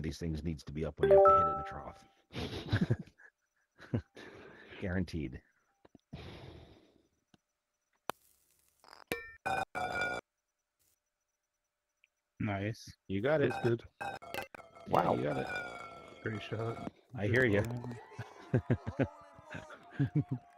of these things needs to be up when you have to hit it in the trough. Guaranteed. Nice. You got it. It's good. Wow. You got it. Great shot. I hear you.